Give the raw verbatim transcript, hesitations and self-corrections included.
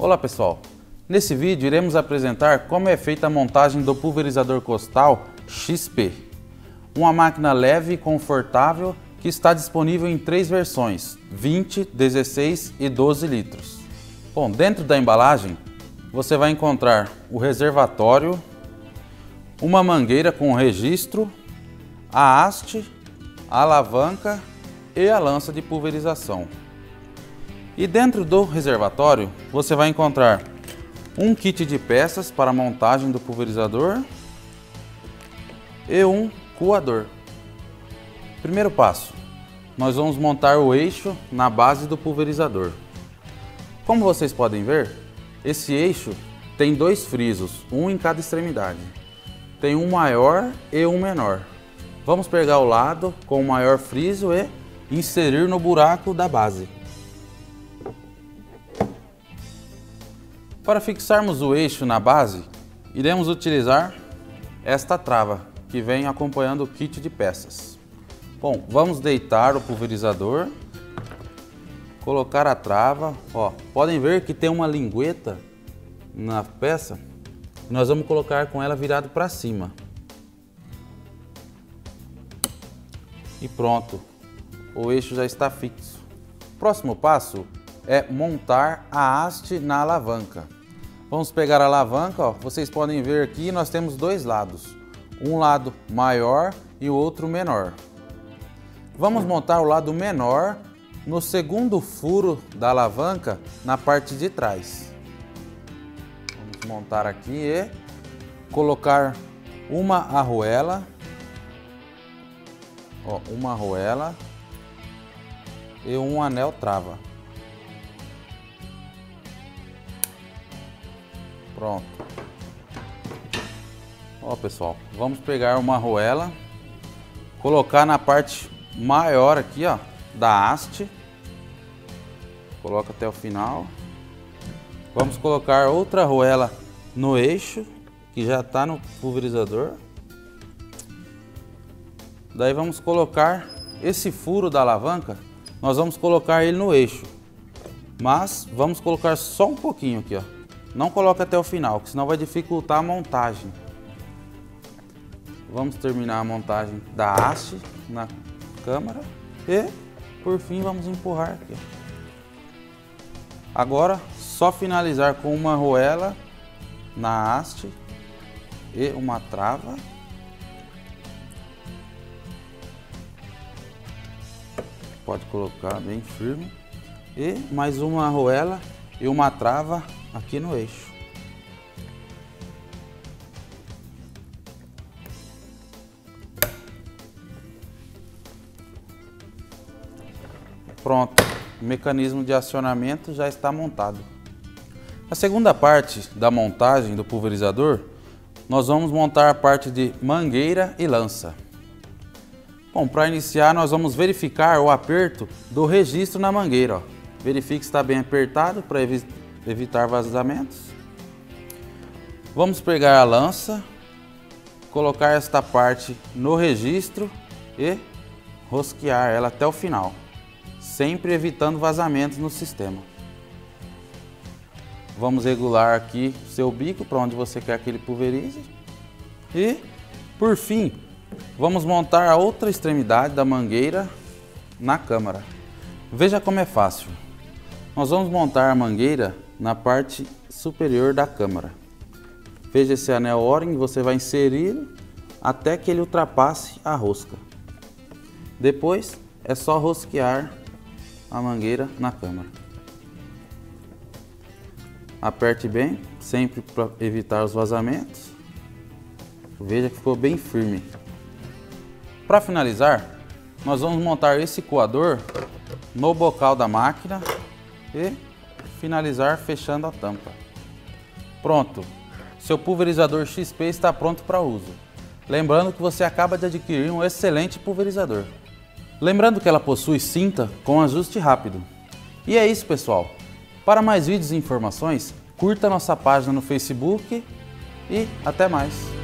Olá pessoal, nesse vídeo iremos apresentar como é feita a montagem do pulverizador Costal X P, uma máquina leve e confortável que está disponível em três versões, vinte, dezesseis e doze litros. Bom, dentro da embalagem você vai encontrar o reservatório, uma mangueira com registro, a haste, a alavanca e a lança de pulverização. E dentro do reservatório você vai encontrar um kit de peças para montagem do pulverizador e um coador. Primeiro passo, nós vamos montar o eixo na base do pulverizador. Como vocês podem ver, esse eixo tem dois frisos, um em cada extremidade. Tem um maior e um menor. Vamos pegar o lado com o maior friso e inserir no buraco da base. Para fixarmos o eixo na base, iremos utilizar esta trava que vem acompanhando o kit de peças. Bom, vamos deitar o pulverizador, colocar a trava. Ó, podem ver que tem uma lingueta na peça. Nós vamos colocar com ela virado para cima. E pronto, o eixo já está fixo. Próximo passo é montar a haste na alavanca. Vamos pegar a alavanca, ó, vocês podem ver aqui, nós temos dois lados, um lado maior e o outro menor. Vamos montar o lado menor no segundo furo da alavanca na parte de trás. Vamos montar aqui e colocar uma arruela, ó, uma arruela e um anel trava. Pronto. Ó pessoal, vamos pegar uma arruela, colocar na parte maior aqui, ó, da haste. Coloca até o final. Vamos colocar outra arruela no eixo, que já está no pulverizador. Daí vamos colocar esse furo da alavanca, nós vamos colocar ele no eixo. Mas vamos colocar só um pouquinho aqui, ó. Não coloque até o final, que senão vai dificultar a montagem. Vamos terminar a montagem da haste na câmara e por fim vamos empurrar aqui. Agora só finalizar com uma arruela na haste e uma trava. Pode colocar bem firme e mais uma arruela e uma trava aqui no eixo. Pronto, o mecanismo de acionamento já está montado. A segunda parte da montagem do pulverizador, nós vamos montar a parte de mangueira e lança. Bom, para iniciar nós vamos verificar o aperto do registro na mangueira. Ó. Verifique se está bem apertado para evi evitar vazamentos. Vamos pegar a lança, colocar esta parte no registro e rosquear ela até o final, sempre evitando vazamentos no sistema. Vamos regular aqui o seu bico para onde você quer que ele pulverize. E, por fim, vamos montar a outra extremidade da mangueira na câmara. Veja como é fácil. Nós vamos montar a mangueira na parte superior da câmara. Veja esse anel O-ring, você vai inserir até que ele ultrapasse a rosca. Depois é só rosquear a mangueira na câmara. Aperte bem, sempre para evitar os vazamentos. Veja que ficou bem firme. Para finalizar, nós vamos montar esse coador no bocal da máquina e finalizar fechando a tampa. Pronto, seu pulverizador X P está pronto para uso. Lembrando que você acaba de adquirir um excelente pulverizador. Lembrando que ela possui cinta com ajuste rápido. E é isso pessoal, para mais vídeos e informações, curta nossa página no Facebook e até mais.